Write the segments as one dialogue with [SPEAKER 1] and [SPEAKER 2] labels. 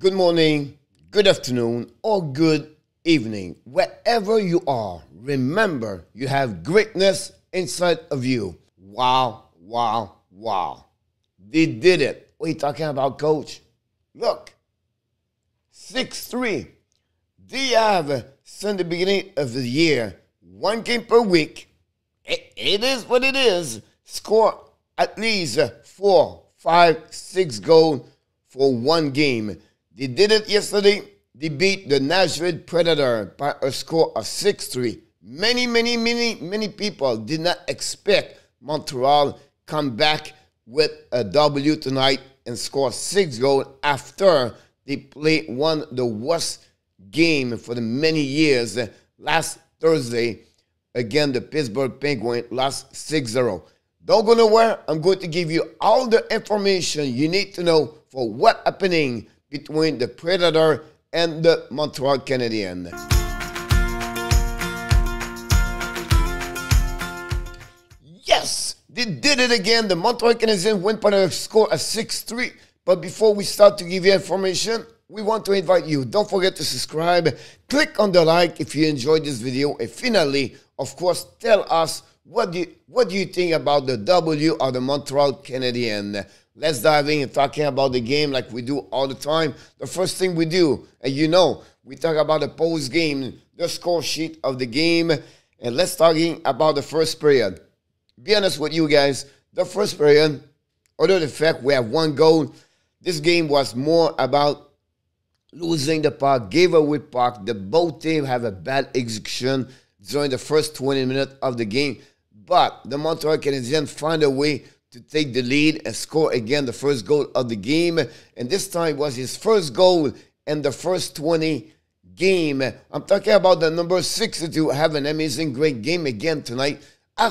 [SPEAKER 1] Good morning, good afternoon, or good evening. Wherever you are, remember you have greatness inside of you. Wow, wow, wow. They did it. What are you talking about, coach? Look, 6-3. They have, since the beginning of the year, one game per week. It is what it is. Score at least 4, 5, 6 goals for one game. They did it yesterday. They beat the Nashville Predators by a score of 6-3. Many people did not expect Montreal come back with a W tonight and score 6 goals after they played one of the worst game for the many years. Last Thursday, again, the Pittsburgh Penguins lost 6-0. Don't go nowhere. I'm going to give you all the information you need to know for what's happening between the Predator and the Montreal Canadiens. Yes, they did it again. The Montreal Canadiens went by a score of 6-3. But before we start to give you information, we want to invite you. Don't forget to subscribe. Click on the like if you enjoyed this video. And finally, of course, tell us what do you think about the W of the Montreal Canadiens. Let's dive in and talking about the game like we do all the time. The first thing we do, and you know, we talk about the post-game, the score sheet of the game. And let's talking about the first period. Be honest with you guys, the first period, although the fact we have one goal, this game was more about losing the puck, gave away puck. The both teams have a bad execution during the first 20 minutes of the game. But the Montreal Canadiens find a way to take the lead and score again the first goal of the game. And this time was his first goal in the first 20 game. I'm talking about the number 62, have an amazing, great game again tonight.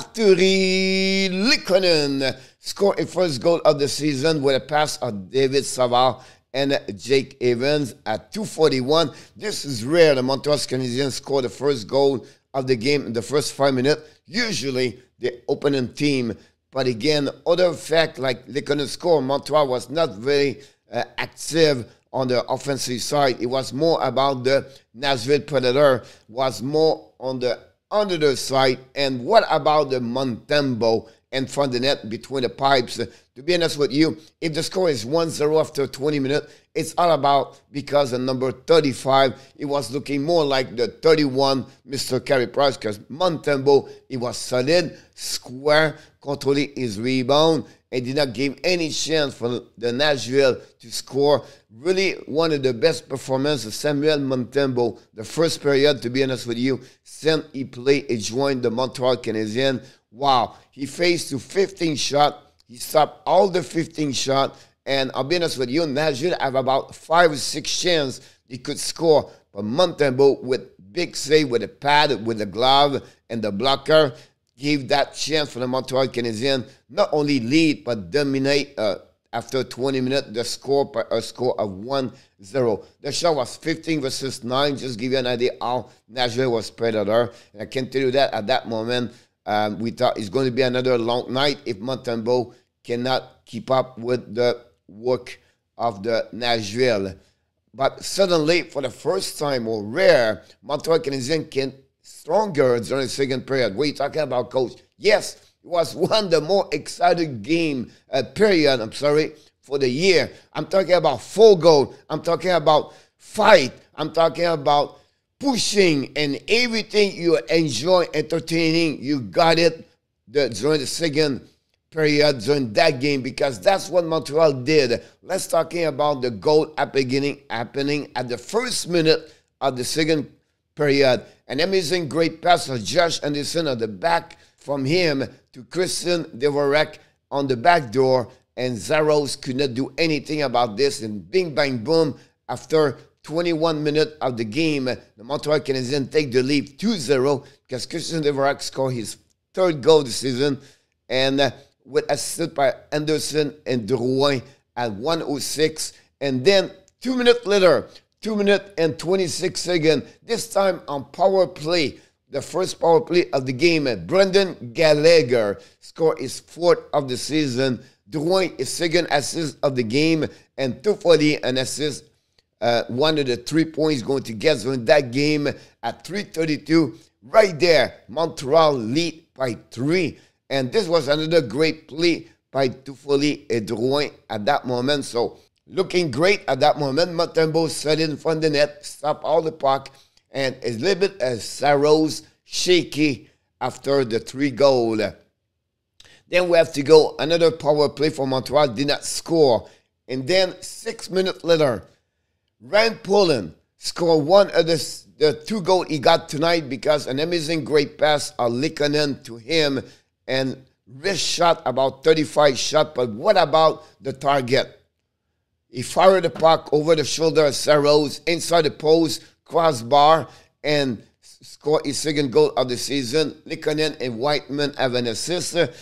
[SPEAKER 1] Arturi Likonen scored a first goal of the season with a pass of David Savard and Jake Evans at 2:41. This is rare. The Montreal Canadiens scored the first goal of the game in the first 5 minutes. Usually the opponent team. But again, other fact like Likonen score, Montreal was not very active on the offensive side. It was more about the Nashville Predators, was more on the under side. And what about the Montembeault in front of the net between the pipes? To be honest with you, if the score is 1-0 after 20 minutes, it's all about because the number 35, it was looking more like the 31, Mr. Carey Price, because Montembeault, it was solid, square, controlling his rebound, and did not give any chance for the Nashville to score. Really one of the best performances of Samuel Montembeault, the first period, to be honest with you, since he played and joined the Montreal Canadiens. Wow, he faced to 15 shots. He stopped all the 15 shots. And I'll be honest with you, Nashville have about 5 or 6 chances he could score. But Montembeault with big save, with a pad, with the glove, and the blocker, gave that chance for the Montreal Canadiens not only lead, but dominate after 20 minutes, the score by a score of 1-0. The shot was 15 versus 9. Just give you an idea how Nashville was Predator. And I can tell you that at that moment, we thought it's going to be another long night if Montembeault cannot keep up with the work of the Nashville. But suddenly, for the first time, or rare, Montreal Canadiens came stronger during the second period. What are you talking about, coach? Yes, it was one of the more exciting game period, for the year. I'm talking about 4 goals. I'm talking about fight. I'm talking about pushing and everything you enjoy, entertaining. You got it during the second period, during that game, because that's what Montreal did. Let's talking about the goal happening at the first minute of the second period. An amazing great pass of Josh Anderson at the back from him to Christian Dvorak on the back door, and Zaros could not do anything about this, and bing bang boom, after 21 minutes of the game, the Montreal Canadiens take the lead 2-0 because Christian Dvorak scored his 3rd goal this season, and with assist by Anderson and Drouin at 1:06. And then 2 minutes later, 2 minutes and 26 seconds, this time on power play, the first power play of the game, Brendan Gallagher scored his 4th of the season. Drouin, his 2nd assist of the game, and Toffoli, an assist one of the 3 points going to get in that game at 3:32. Right there, Montreal lead by 3. And this was another great play by Toffoli and Drouin at that moment. So looking great at that moment. Montembeault set it in front of the net, stop all the puck, and a little bit Saros shaky after the 3 goal. Then we have to go another power play for Montreal, did not score. And then 6 minutes later, Rand Poehling scored one of the 2 goals he got tonight because an amazing great pass of Likonen to him and wrist shot, about 35 shot. But what about the target? He fired the puck over the shoulder of Saros inside the post, crossbar, and scored his 2nd goal of the season. Likonen and Whiteman have an assist at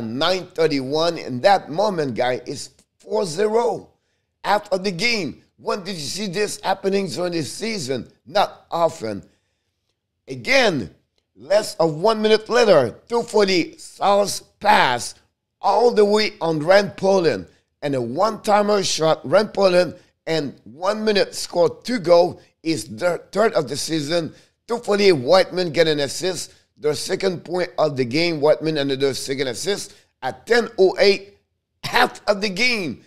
[SPEAKER 1] 9:31. In that moment, guy, it's 4-0 after the game. When did you see this happening during this season? Not often. Again, less of 1 minute later, Toffoli South pass all the way on Rand Poehling. And a one-timer shot, Rand Poehling, and 1 minute scored 2 goals, is the 3rd of the season. Toffoli and Whiteman get an assist. Their 2nd point of the game, Whiteman another 2nd assist. At 10:08, half of the game,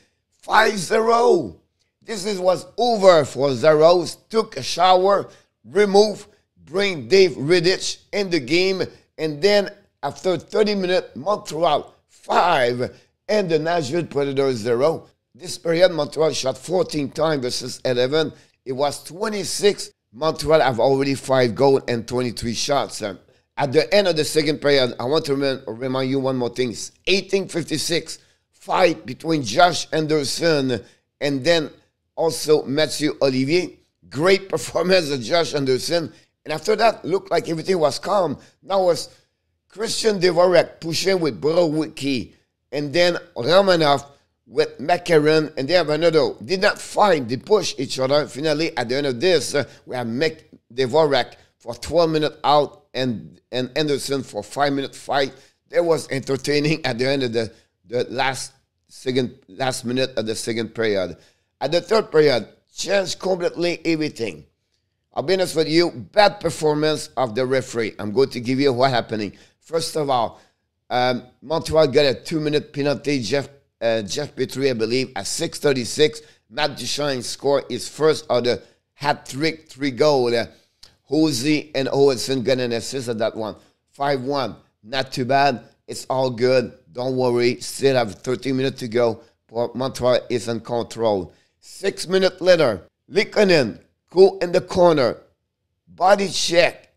[SPEAKER 1] 5-0. This was over for Zaros. Took a shower, remove, bring Dave Riddich in the game. And then after 30 minutes, Montreal 5 and the Nashville Predators 0. This period, Montreal shot 14 times versus 11. It was 26. Montreal have already 5 goals and 23 shots. At the end of the 2nd period, I want to remind you one more thing. 18:56, fight between Josh Anderson and then also Mathieu Olivier. Great performance of Josh Anderson. And after that, looked like everything was calm. Now was Christian Dvorak pushing with Borowicki. And then Romanov with McCarron. And they have another. Did not fight. They push each other. Finally, at the end of this, we have Dvorak for 12 minutes out and Anderson for 5 minute fight. That was entertaining at the end of the last minute of the 2nd period. At the 3rd period, changed completely everything. I'll be honest with you, bad performance of the referee. I'm going to give you what happening. First of all, Montreal got a 2-minute penalty. Jeff Petrie, I believe, at 6:36. Matt Duchene scored his first of the hat-trick 3 goal. Hosey and Owenson got an assist at that one. 5-1. Not too bad. It's all good. Don't worry. Still have 30 minutes to go. But Montreal is in control. 6 minutes later, Likonen go in the corner. Body check.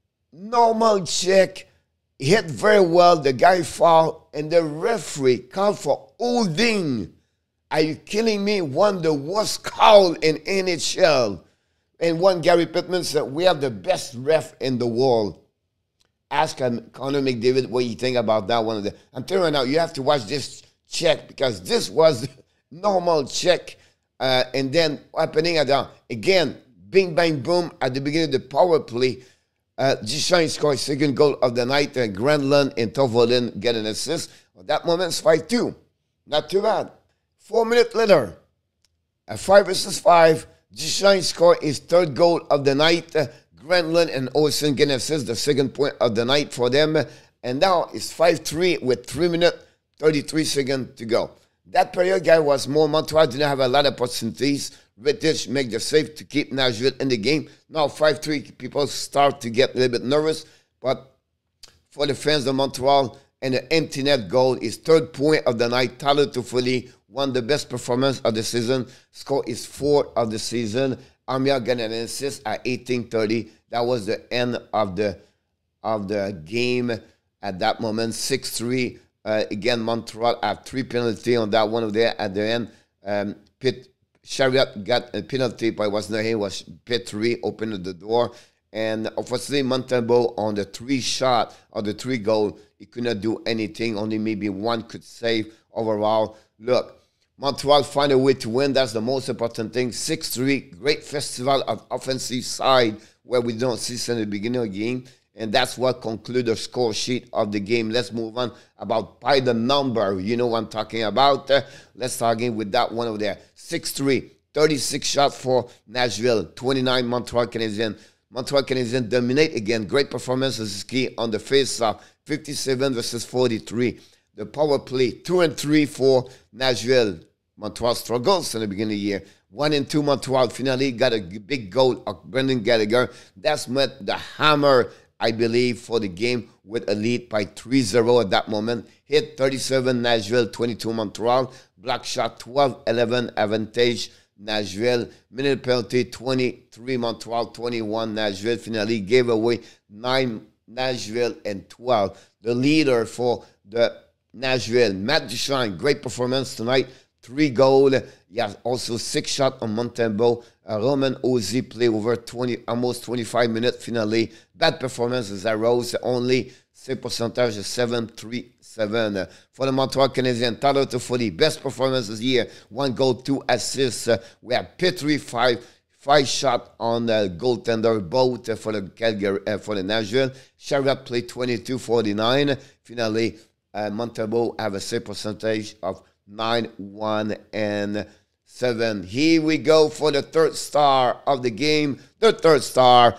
[SPEAKER 1] Normal check. Hit very well. The guy fall. And the referee called for holding. Are you kidding me? One of the worst call in NHL. And one Gary Pittman said, we have the best ref in the world. Ask Connor McDavid what you think about that one. I'm telling you now, you have to watch this check because this was normal check. And then happening at the, again, bing, bang, boom, at the beginning of the power play. Duchene scored 2nd goal of the night. Granlund and Toffoli get an assist. At that moment, it's 5-2. Not too bad. 4 minutes later, at 5 versus 5, Duchene scored his 3rd goal of the night. Granlund and Olsen get an assist, the 2nd point of the night for them. And now it's 5-3 with 3 minutes, 33 seconds to go. That period, guy, was more. Montreal didn't have a lot of opportunities. Rittich make the save to keep Nashville in the game. Now 5-3, people start to get a little bit nervous. But for the fans of Montreal, and the empty net goal, his 3rd point of the night, Tyler Toffoli, won the best performance of the season, scored his 4th of the season. Armia got an assist at 18:30. That was the end of the game at that moment. 6-3. Again, Montreal have 3 penalties on that one of there at the end. Chariot got a penalty, but it was not him. It was Petrie opened the door. And unfortunately, Montembeault on the 3 shot or the 3 goal, he could not do anything. Only maybe one could save overall. Look, Montreal find a way to win. That's the most important thing. 6-3, great festival of offensive side where we don't see since the beginning of the game. And that's what concludes the score sheet of the game. Let's move on about by the number. You know what I'm talking about. Let's start again with that one over there. 6-3. 36 shots for Nashville, 29 Montreal Canadiens. Montreal Canadiens dominate again. Great performance as ski on the face-off, 57 versus 43. The power play, 2 and 3 for Nashville. Montreal struggles in the beginning of the year. 1 and 2 Montreal finally got a big goal of Brendan Gallagher. That's met the hammer, I believe, for the game with a lead by 3-0 at that moment. Hit 37 Nashville, 22 Montreal. Block shot 12-11 advantage Nashville. Minute penalty 23 Montreal, 21 Nashville. Finally gave away 9 Nashville and 12. The leader for the Nashville, Matt Duchene, great performance tonight. 3 goals. He has also 6 shots on Montembeault. Roman Ozzy played over almost 25 minutes finally. Bad performance as arose. Only save percentage of 7.37. For the Montreal Canadiens, Tyler Toffoli, best performance this year. 1 goal, 2 assists. We have Petrie, 5 shots on the goaltender, both for the Nashville. Sherratt played 22-49. Finally, Montembeault have a save percentage of 9-1-7. Here we go for the third star of the game. The third star,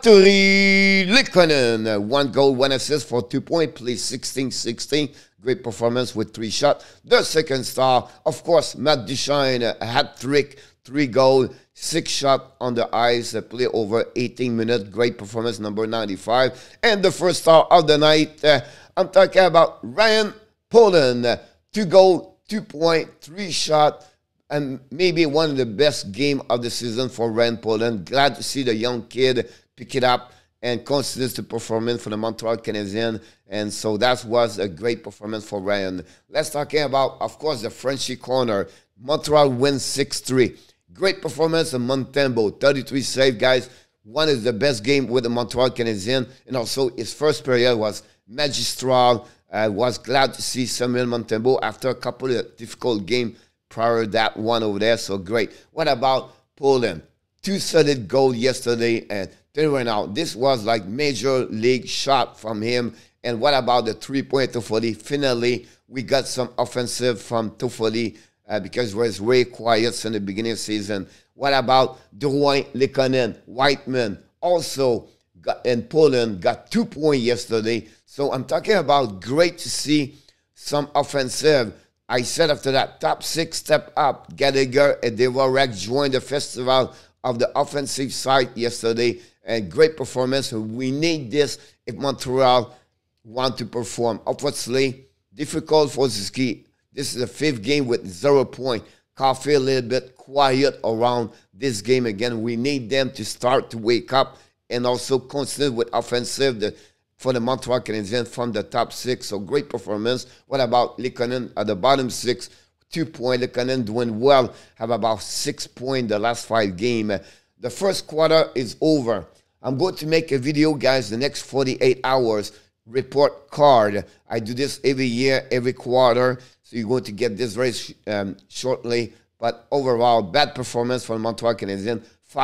[SPEAKER 1] Artturi Lehkonen. 1 goal, 1 assist for 2 points. Plays 16-16. Great performance with 3 shots. The second star, of course, Matt Duchene. A hat-trick, 3 goals, 6 shots on the ice. Play over 18 minutes. Great performance, number 95. And the first star of the night, I'm talking about Ryan Poehling. 2 goals, 2 points, 3 shots, and maybe one of the best games of the season for Ryan Poehling. Glad to see the young kid pick it up and continues to perform for the Montreal Canadiens. And so that was a great performance for Ryan. Let's talk about, of course, the Frenchy corner. Montreal wins 6-3. Great performance of Montembeault, 33 save, guys. One is the best game with the Montreal Canadiens. And also his first period was magistral. I was glad to see Samuel Montembeault after a couple of difficult games prior to that one over there. So great. What about Poehling? 2 solid goals yesterday and they went out. This was like major league shot from him. And what about the 3-point Toffoli? Finally, we got some offensive from Toffoli because it was very quiet in the beginning of the season. What about Drouin, Lehkonen, Whiteman? Also, and Poehling got 2 points yesterday. So I'm talking about great to see some offensive. I said after that, top 6 step up. Gallagher and Devorek joined the festival of the offensive side yesterday. And great performance. We need this if Montreal want to perform. Obviously, difficult for Ski. This is the 5th game with 0 points. Coffee a little bit quiet around this game again. We need them to start to wake up and also continue with offensive for the Montreal Canadiens from the top 6. So great performance. What about Lehkonen at the bottom 6? 2 points. Lehkonen doing well. Have about 6 points the last 5 games. The first quarter is over. I'm going to make a video, guys, the next 48 hours. Report card. I do this every year, every quarter. So you're going to get this very shortly. But overall, bad performance for Montreal Canadiens.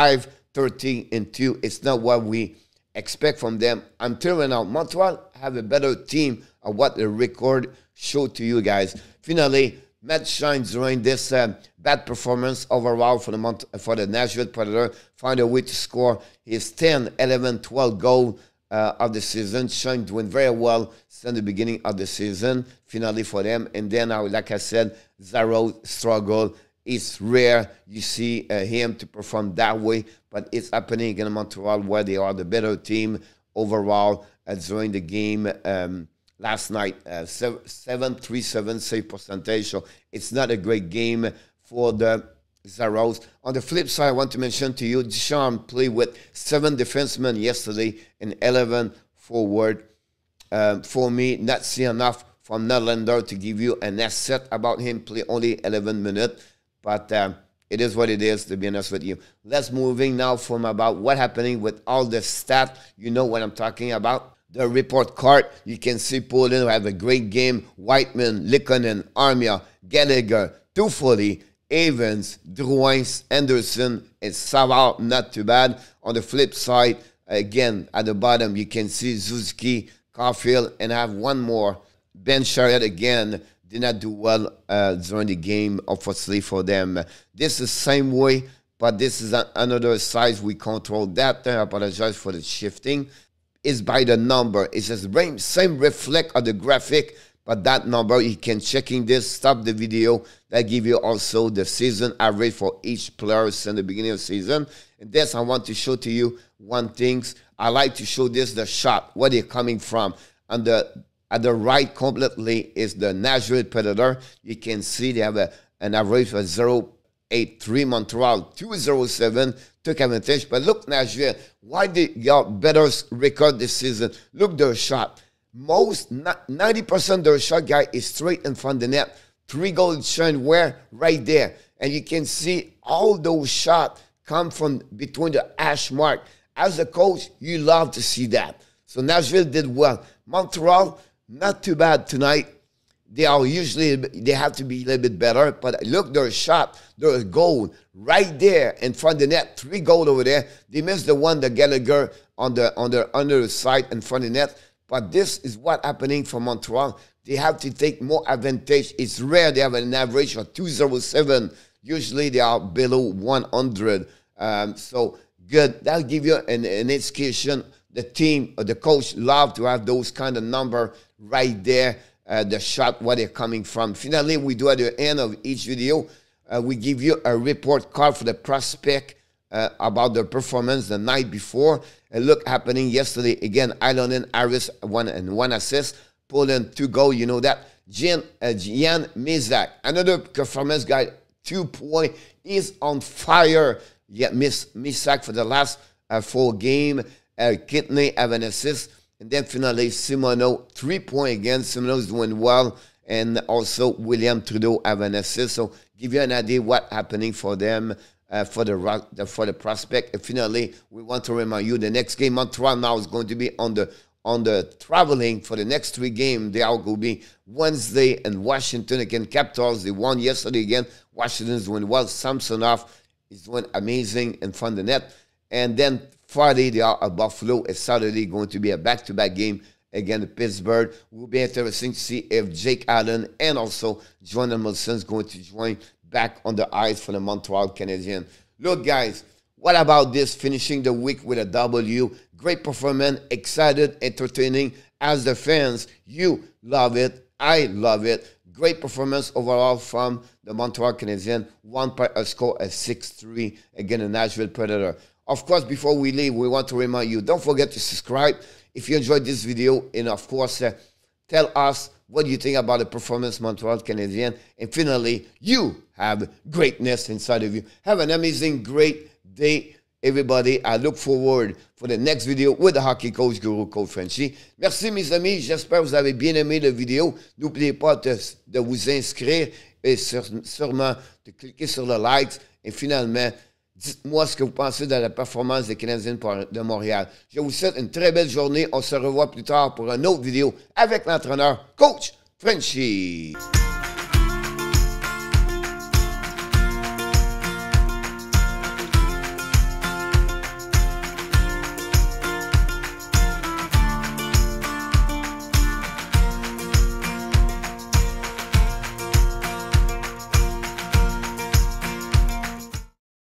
[SPEAKER 1] 5-13-2. It's not what we expect from them. I'm telling out, Montreal have a better team of what the record showed to you guys. Finally, Matt shines during this bad performance overall for the Nashville Predators. Find a way to score his 10, 11, 12 goal of the season. Shine doing very well since the beginning of the season. Finally for them. And then, like I said, Zaro struggle. It's rare you see him to perform that way, but it's happening in Montreal where they are the better team overall during the game last night. 7.37 save percentage, so it's not a great game for the Zaros. On the flip side, I want to mention to you, Duchamp played with 7 defensemen yesterday and 11 forward. For me, not see enough from Nylander to give you an asset about him. Play only 11 minutes. But it is what it is, to be honest with you. Let's moving now from about what happening with all the stats. You know what I'm talking about. The report card, you can see Poehling have a great game. Whiteman, Lehkonen, Armia, Gallagher, Toffoli, Evans, Drouin, Anderson, and Savard, not too bad. On the flip side, again, at the bottom, you can see Suzuki, Caulfield, and I have one more. Ben Sherratt again did not do well during the game, unfortunately for them. This is the same way, but this is another size. We control that. I apologize for the shifting. It's by the number. It's the same reflect of the graphic, but that number, you can checking this, stop the video. That give you also the season average for each player since the beginning of the season. And this, I want to show to you one thing. I like to show this, the shot, where they're coming from. And at the right completely is the Nashville Predators. You can see they have an average of 0.83. Montreal 2.07 took advantage. But look, Nashville, why they got better record this season? Look their shot. Most 90% of their shot guy is straight in front of the net. 3 goals shown where? Right there. And you can see all those shots come from between the hash mark. As a coach, you love to see that. So Nashville did well. Montreal, not too bad tonight. They have to be a little bit better. But look, their shot, their goal right there in front of the net. 3 goals over there. They missed the one, the Gallagher on the under the side in front of the net. But this is what happening for Montreal. They have to take more advantage. It's rare they have an average of 207. Usually they are below 100. So good. That'll give you an education. The team or the coach love to have those kind of number right there. The shot, where they're coming from. Finally, we do at the end of each video, we give you a report card for the prospect about their performance the night before. And look, happening yesterday again. Ilonen, Harris, 1 assist. Poehling 2 goals. You know that. Jan Mizak, another performance guy, 2 points. He's on fire. Yeah, Mizak for the last 4 games. Kidney have an assist. And then finally, Simoneau, 3 points again. Simoneau is doing well. And also, William Trudeau have an assist. So, give you an idea what's happening for them, for the prospect. And finally, we want to remind you, the next game, Montreal now is going to be on the traveling for the next 3 games. They are going to be Wednesday and Washington against Capitals. They won yesterday again. Washington is doing well. Samsonov is doing amazing in front of the net. And then Friday, they are at Buffalo. And Saturday, going to be a back-to-back game against Pittsburgh. It will be interesting to see if Jake Allen and also Jordan Wilson is going to join back on the ice for the Montreal Canadiens. Look, guys, what about this? Finishing the week with a W. Great performance, excited, entertaining. As the fans, you love it. I love it. Great performance overall from the Montreal Canadiens. A score of 6-3 against the Nashville Predators. Of course, before we leave, we want to remind you, don't forget to subscribe if you enjoyed this video. And of course, tell us what you think about the performance Montreal Canadiens. And finally, you have greatness inside of you. Have an amazing, great day, everybody. I look forward for the next video with the hockey coach, Guru Coach Frenchy. Merci, mes amis. J'espère que vous avez bien aimé la vidéo. N'oubliez pas de vous inscrire et sûrement de cliquer sur le like. Et finalement, dites-moi ce que vous pensez de la performance des Canadiens de Montréal. Je vous souhaite une très belle journée. On se revoit plus tard pour une autre vidéo avec l'entraîneur, Coach Frenchy.